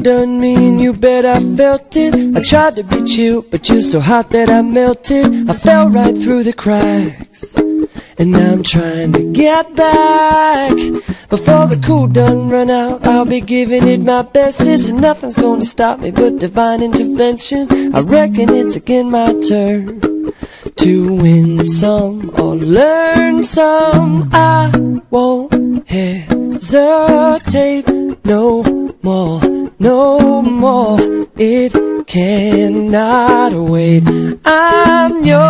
done me, and you bet I felt it. I tried to be chill, but you're so hot that I melted. I fell right through the cracks, and now I'm trying to get back. Before the cool done run out, I'll be giving it my bestest, and nothing's gonna stop me but divine intervention. I reckon it's again my turn to win some or learn some. I won't hesitate no more, no more. It cannot wait. I'm yours.